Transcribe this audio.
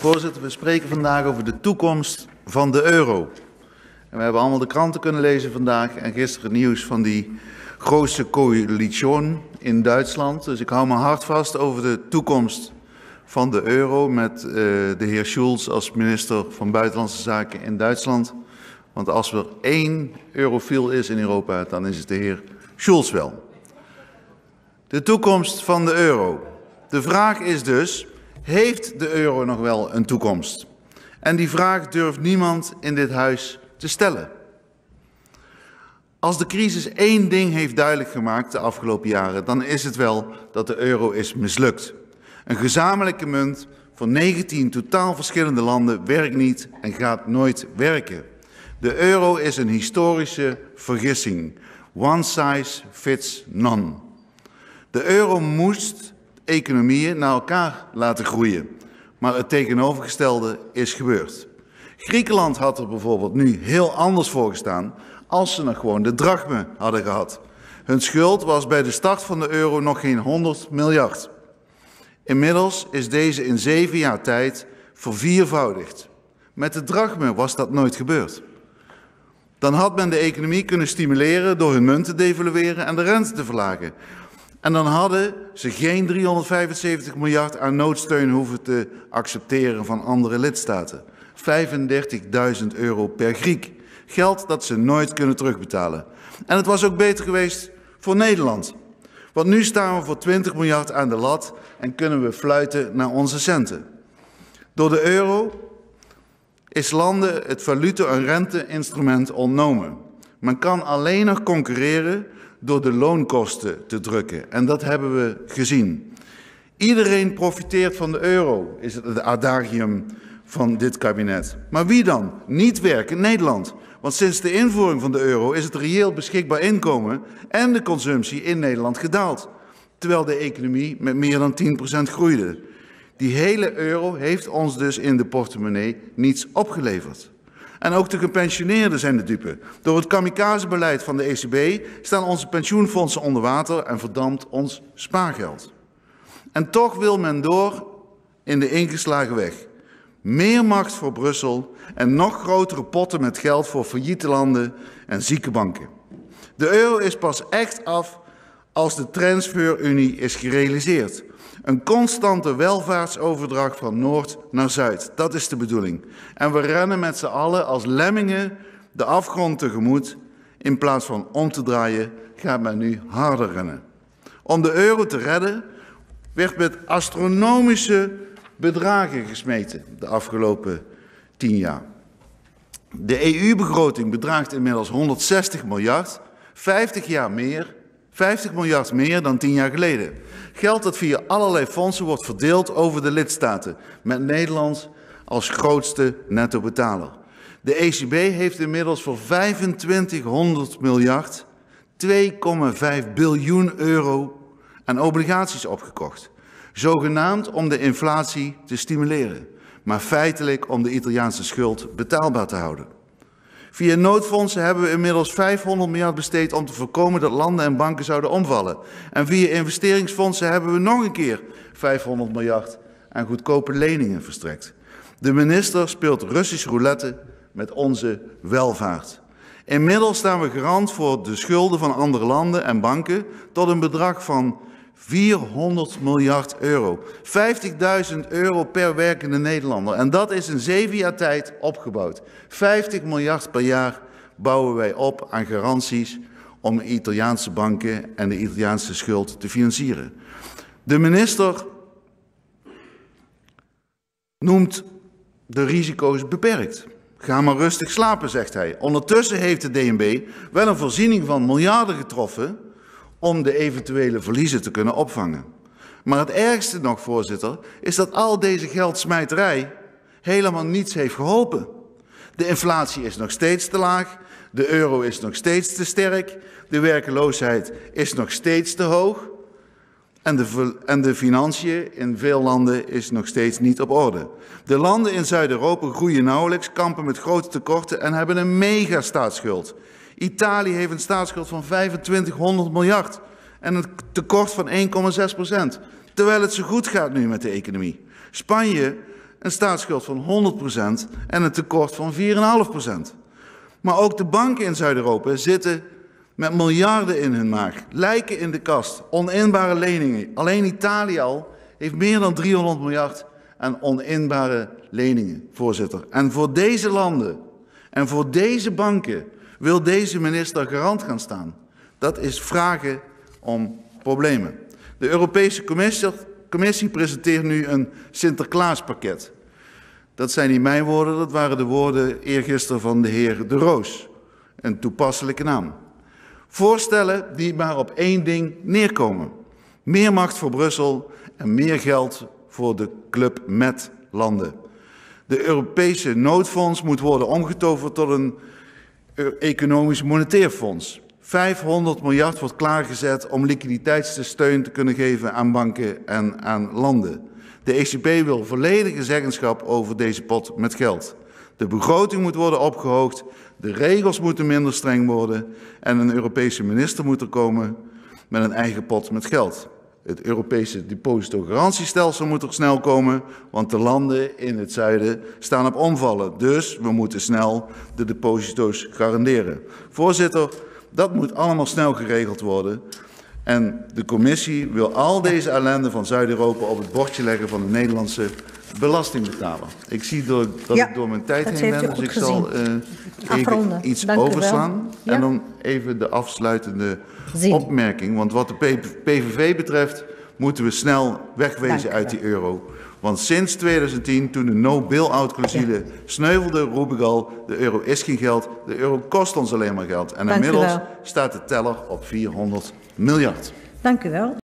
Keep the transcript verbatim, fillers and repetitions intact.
Voorzitter, we spreken vandaag over de toekomst van de euro. En we hebben allemaal de kranten kunnen lezen vandaag en gisteren nieuws van die grootste coalitie in Duitsland. Dus ik hou mijn hart vast over de toekomst van de euro met uh, de heer Schulz als minister van Buitenlandse Zaken in Duitsland. Want als er één eurofiel is in Europa, dan is het de heer Schulz wel. De toekomst van de euro. De vraag is dus, heeft de euro nog wel een toekomst? En die vraag durft niemand in dit huis te stellen. Als de crisis één ding heeft duidelijk gemaakt de afgelopen jaren, dan is het wel dat de euro is mislukt. Een gezamenlijke munt van negentien totaal verschillende landen werkt niet en gaat nooit werken. De euro is een historische vergissing. One size fits none. De euro moest economieën naar elkaar laten groeien, maar het tegenovergestelde is gebeurd. Griekenland had er bijvoorbeeld nu heel anders voor gestaan als ze nog gewoon de drachme hadden gehad. Hun schuld was bij de start van de euro nog geen honderd miljard. Inmiddels is deze in zeven jaar tijd verviervoudigd. Met de drachme was dat nooit gebeurd. Dan had men de economie kunnen stimuleren door hun munt te devalueren en de rente te verlagen. En dan hadden ze geen driehonderdvijfenzeventig miljard aan noodsteun hoeven te accepteren van andere lidstaten. vijfendertigduizend euro per Griek. Geld dat ze nooit kunnen terugbetalen. En het was ook beter geweest voor Nederland. Want nu staan we voor twintig miljard aan de lat en kunnen we fluiten naar onze centen. Door de euro is landen het valuta- en rente-instrument ontnomen. Men kan alleen nog concurreren door de loonkosten te drukken. En dat hebben we gezien. Iedereen profiteert van de euro, is het adagium van dit kabinet. Maar wie dan? Niet werken Nederland. Want sinds de invoering van de euro is het reëel beschikbaar inkomen en de consumptie in Nederland gedaald. Terwijl de economie met meer dan tien procent groeide. Die hele euro heeft ons dus in de portemonnee niets opgeleverd. En ook de gepensioneerden zijn de dupe. Door het kamikazebeleid van de E C B staan onze pensioenfondsen onder water en verdampt ons spaargeld. En toch wil men door in de ingeslagen weg. Meer macht voor Brussel en nog grotere potten met geld voor failliete landen en zieke banken. De euro is pas echt af als de transferunie is gerealiseerd. Een constante welvaartsoverdracht van Noord naar Zuid. Dat is de bedoeling. En we rennen met z'n allen als lemmingen de afgrond tegemoet. In plaats van om te draaien gaat men nu harder rennen. Om de euro te redden werd met astronomische bedragen gesmeten de afgelopen tien jaar. De E U-begroting bedraagt inmiddels honderdzestig miljard, vijftig jaar meer, vijftig miljard meer dan tien jaar geleden. Geld dat via allerlei fondsen wordt verdeeld over de lidstaten, met Nederland als grootste netto-betaler. De E C B heeft inmiddels voor vijfentwintighonderd miljard twee komma vijf biljoen euro aan obligaties opgekocht. Zogenaamd om de inflatie te stimuleren, maar feitelijk om de Italiaanse schuld betaalbaar te houden. Via noodfondsen hebben we inmiddels vijfhonderd miljard besteed om te voorkomen dat landen en banken zouden omvallen. En via investeringsfondsen hebben we nog een keer vijfhonderd miljard aan goedkope leningen verstrekt. De minister speelt Russisch roulette met onze welvaart. Inmiddels staan we garant voor de schulden van andere landen en banken tot een bedrag van vierhonderd miljard euro. vijftigduizend euro per werkende Nederlander. En dat is in zeven jaar tijd opgebouwd. vijftig miljard per jaar bouwen wij op aan garanties om de Italiaanse banken en de Italiaanse schuld te financieren. De minister noemt de risico's beperkt. Ga maar rustig slapen, zegt hij. Ondertussen heeft de D N B wel een voorziening van miljarden getroffen om de eventuele verliezen te kunnen opvangen. Maar het ergste nog, voorzitter, is dat al deze geldsmijterij helemaal niets heeft geholpen. De inflatie is nog steeds te laag, de euro is nog steeds te sterk, de werkeloosheid is nog steeds te hoog en de, en de financiën in veel landen is nog steeds niet op orde. De landen in Zuid-Europa groeien nauwelijks, kampen met grote tekorten en hebben een megastaatsschuld. Italië heeft een staatsschuld van vijfentwintighonderd miljard en een tekort van één komma zes procent. Terwijl het zo goed gaat nu met de economie. Spanje een staatsschuld van honderd procent en een tekort van vier komma vijf procent. Maar ook de banken in Zuid-Europa zitten met miljarden in hun maag, lijken in de kast, oninbare leningen. Alleen Italië al heeft meer dan driehonderd miljard aan oninbare leningen, voorzitter. En voor deze landen en voor deze banken wil deze minister garant gaan staan. Dat is vragen om problemen. De Europese Commissie, Commissie presenteert nu een Sinterklaaspakket. Dat zijn niet mijn woorden, dat waren de woorden eergisteren van de heer De Roos. Een toepasselijke naam. Voorstellen die maar op één ding neerkomen. Meer macht voor Brussel en meer geld voor de club met landen. De Europese noodfonds moet worden omgetoverd tot een economisch monetair fonds. vijfhonderd miljard wordt klaargezet om liquiditeitssteun te kunnen geven aan banken en aan landen. De E C B wil volledige zeggenschap over deze pot met geld. De begroting moet worden opgehoogd, de regels moeten minder streng worden en een Europese minister moet er komen met een eigen pot met geld. Het Europese depositogarantiestelsel moet er snel komen, want de landen in het zuiden staan op omvallen. Dus we moeten snel de deposito's garanderen. Voorzitter, dat moet allemaal snel geregeld worden. En de commissie wil al deze ellende van Zuid-Europa op het bordje leggen van de Nederlandse belastingbetaler. Ik zie door, dat ja, ik door mijn tijd heen ben, dus ik gezien. zal uh, even iets Dank overslaan. Ja. En dan even de afsluitende Zin. opmerking. Want wat de P V V betreft moeten we snel wegwezen Dank uit die euro. Want sinds tweeduizend tien, toen de no-bail-out-clausule ja. sneuvelde, roep ik al, de euro is geen geld, de euro kost ons alleen maar geld. En Dank inmiddels staat de teller op vierhonderd miljard. Dank u wel.